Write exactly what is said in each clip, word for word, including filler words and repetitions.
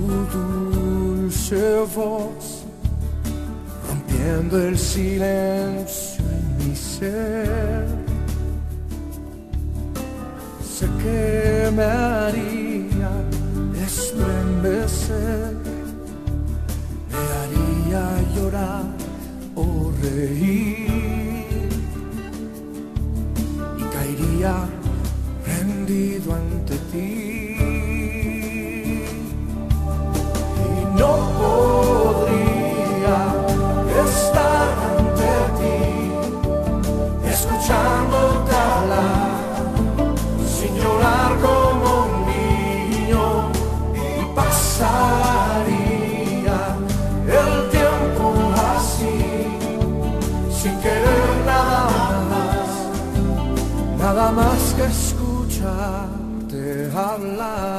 dulce voz, rompiendo el silencio en mi ser. Sé que me haría estremecer, me haría llorar o reír, y caería rendido ante ti. No podría estar ante ti, escuchándote hablar, sin llorar como un niño, y pasaría el tiempo así, sin querer nada más, nada más que escucharte hablar.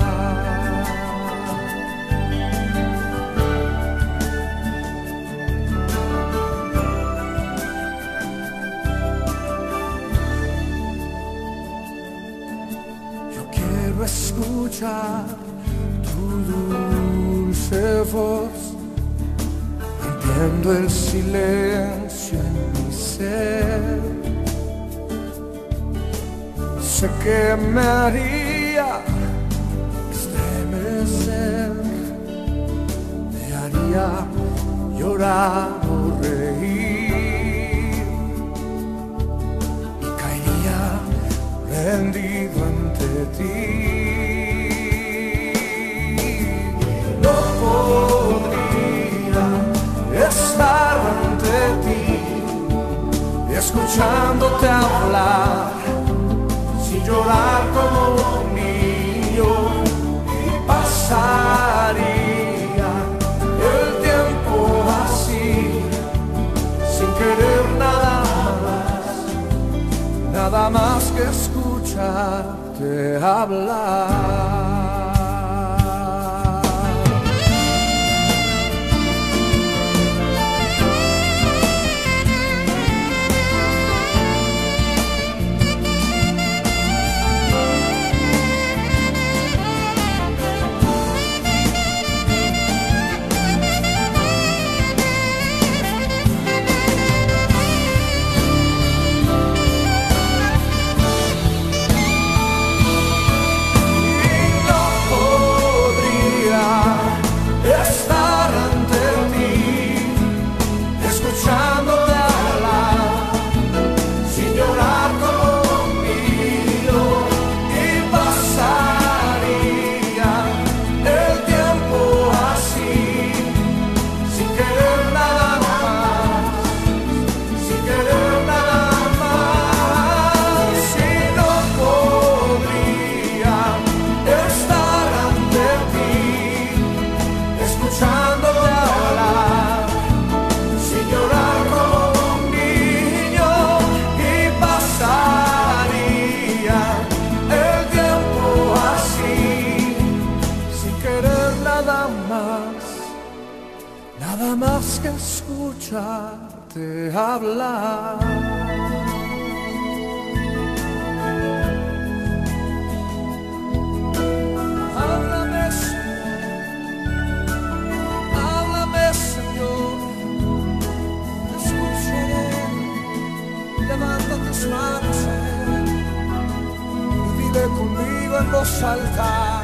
Escuchar tu dulce voz, rompiendo el silencio en mi ser. Sé que me haría estremecer, me haría llorar o reír, y caería rendido ante ti. No podría estar ante ti, escuchándote hablar, sin llorar como un niño, y pasaría el tiempo así, sin querer nada más, nada más que escucharte hablar. Nada más que escucharte hablar. Háblame, háblame, Señor, escucharé. Levanta tus manos y dile conmigo en voz alta.